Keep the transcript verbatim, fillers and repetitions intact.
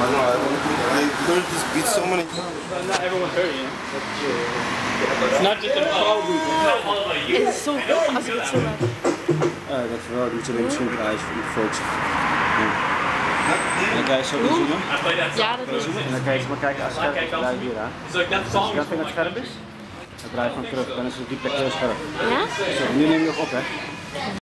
I don't know. They couldn't just beat so many. Not everyone hurt, you know. It's not just a crowd movement. Het is zo goed als ik het zo laat. Ja, dat wel. Die zullen misschien draaien voor de foto's. En dan krijg je zo weer zoomen. Ja, dat is het. En dan kijk je maar kijken als het scherp is, dan draai je hier aan. Dus als je dat vindt dat scherp is, dan draai je gewoon terug. Dan is het op die plek heel scherp. Ja? Zo, nu neem je nog op, hè.